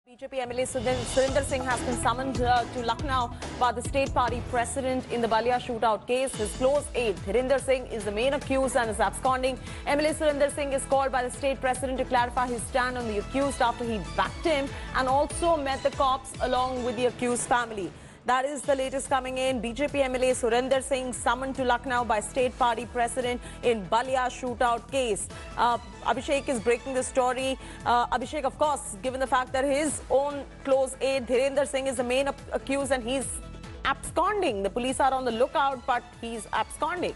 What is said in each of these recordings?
BJP MLA Surinder Singh has been summoned to Lucknow by the state party president in the Balia shootout case. His close aide, Dhirinder Singh, is the main accused and is absconding. MLA Surinder Singh is called by the state president to clarify his stand on the accused after he backed him and also met the cops along with the accused family. That is the latest coming in. BJP MLA Surinder Singh summoned to Lucknow by state party president in Balia shootout case. Abhishek is breaking the story. Abhishek, of course, given the fact that his own close aide, Dhirinder Singh, is the main accused and he's absconding. The police are on the lookout, but he's absconding.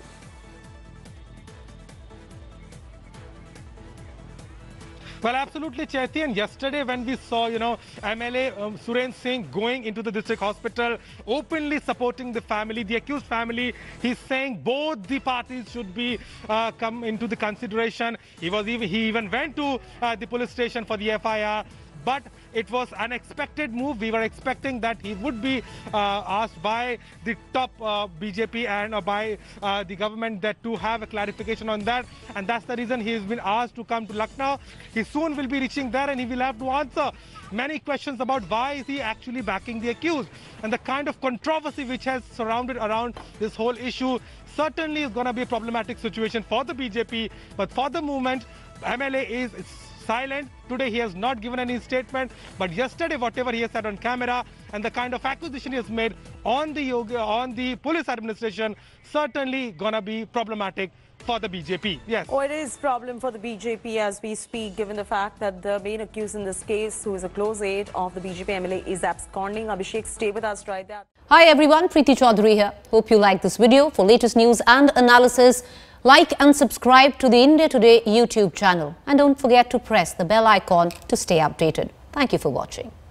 Well, absolutely, Chaiti. And yesterday when we saw, MLA Surinder Singh going into the district hospital, openly supporting the family, the accused family, he's saying both the parties should be come into the consideration. He even went to the police station for the FIR. But it was unexpected move. We were expecting that he would be asked by the top BJP and by the government that to have a clarification on that. And that's the reason he has been asked to come to Lucknow. He soon will be reaching there and he will have to answer many questions about why is he actually backing the accused. And the kind of controversy which has surrounded around this whole issue certainly is going to be a problematic situation for the BJP. But for the moment, MLA is silent. Today he has not given any statement, but yesterday whatever he has said on camera and the kind of accusation he has made on the police administration certainly gonna be problematic for the BJP. Yes. Oh, it is problem for the BJP as we speak, given the fact that the main accused in this case, who is a close aide of the BJP MLA, is absconding. Abhishek, stay with us right there. Hi everyone, Preeti Chaudhary here. Hope you like this video. For latest news and analysis, like and subscribe to the India Today YouTube channel. And don't forget to press the bell icon to stay updated. Thank you for watching.